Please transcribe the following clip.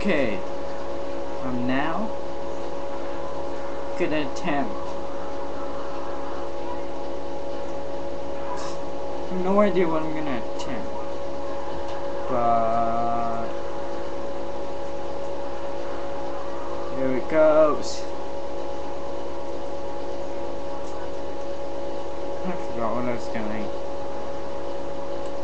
Okay, I'm now gonna attempt. I have no idea what I'm gonna attempt, but here it goes. I forgot what I was doing.